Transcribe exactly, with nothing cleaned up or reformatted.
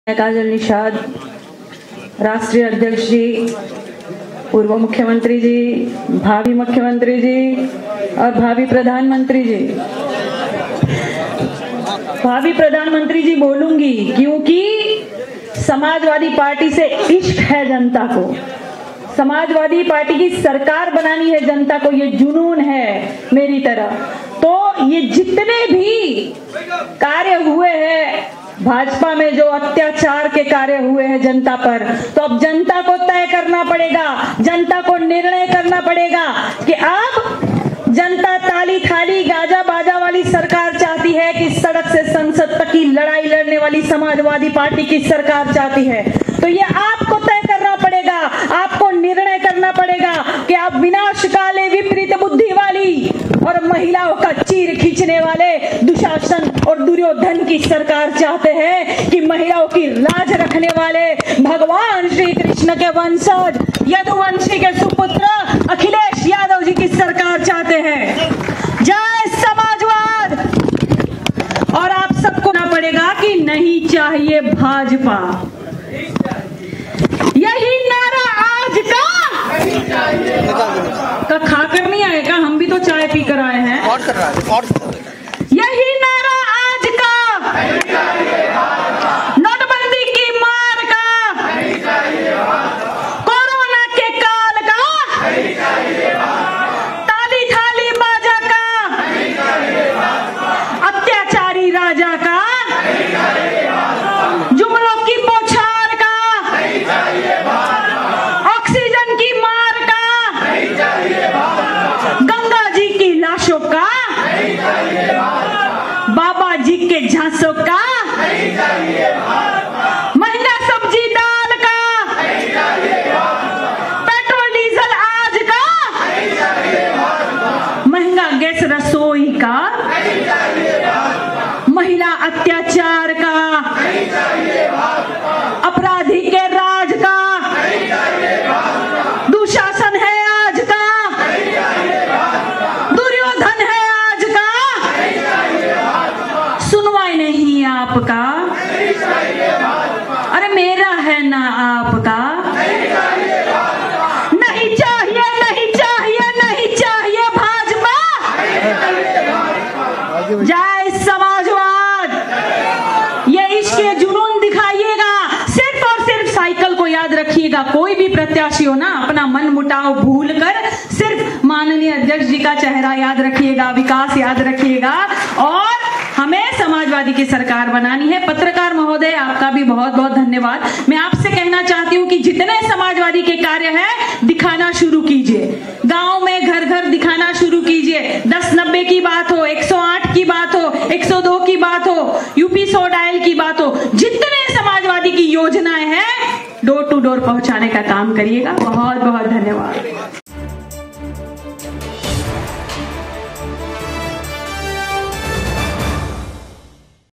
काजल निषाद, राष्ट्रीय अध्यक्ष जी, पूर्व मुख्यमंत्री जी, भावी मुख्यमंत्री जी और भावी प्रधानमंत्री जी। भावी प्रधानमंत्री जी बोलूंगी क्योंकि समाजवादी पार्टी से इश्क है जनता को। समाजवादी पार्टी की सरकार बनानी है जनता को, ये जुनून है मेरी तरह। तो ये जितने भी कार्य हुए हैं भाजपा में, जो अत्याचार के कार्य हुए हैं जनता पर, तो अब जनता को तय करना पड़ेगा, जनता को निर्णय करना पड़ेगा कि अब जनता ताली थाली गाजा बाजा वाली सरकार चाहती है कि सड़क से संसद तक की लड़ाई लड़ने वाली समाजवादी पार्टी की सरकार चाहती है। तो ये आपको तय करना पड़ेगा, आपको निर्णय करना पड़ेगा कि आप विनाशकाले विपरीत बुद्धि वाली और महिलाओं का चीर खींचने वाले दुशासन और दुर्योधन की सरकार चाहते हैं कि महिलाओं की लाज रखने वाले भगवान श्री कृष्ण के वंशज यदुवंशी के सुपुत्र अखिलेश यादव जी की सरकार चाहते हैं। जय समाजवाद। और आप सबको ना पड़ेगा कि नहीं चाहिए भाजपा, यही नारा आज का का खाकर नहीं आएगा, हम भी तो चाय पी कर आए हैं। यही नारा आज का, नोटबंदी की मार का, कोरोना के काल का, ताली थाली बाजा का, अत्याचारी राजा का, जुमलों की बौछार का, ऑक्सीजन की मार का, गंगा जी की लाशों का, बाबा जी के झांसों का, महंगा सब्जी दाल का, पेट्रोल डीजल आज का, महंगा गैस रसोई का, महिला अत्याचार का, अपराधी के राज का, दुशासन है आज का, दुर्योधन है आज का, सुनवाई नहीं आपका, अरे मेरा है ना आपका। नहीं चाहिए, नहीं चाहिए, नहीं चाहिए भाजपा। जय समाजवाद। ये इश्क जुनून दिखाइएगा, सिर्फ और सिर्फ साइकिल को याद रखिएगा। कोई भी प्रत्याशी हो ना, अपना मन मुटाव भूल कर सिर्फ माननीय अध्यक्ष जी का चेहरा याद रखिएगा, विकास याद रखिएगा, और हमें समाजवादी की सरकार बनानी है। पत्रकार महोदय, आपका भी बहुत बहुत धन्यवाद। मैं आपसे कहना चाहती हूँ कि जितने समाजवादी के कार्य है दिखाना शुरू कीजिए, गांव में घर घर दिखाना शुरू कीजिए। दस नब्बे की बात हो, एक सौ आठ की बात हो, एक सौ दो की बात हो, यूपी सौ डायल की बात हो, जितने समाजवादी की योजनाएं हैं डोर टू डोर पहुंचाने का काम करिएगा। बहुत बहुत धन्यवाद।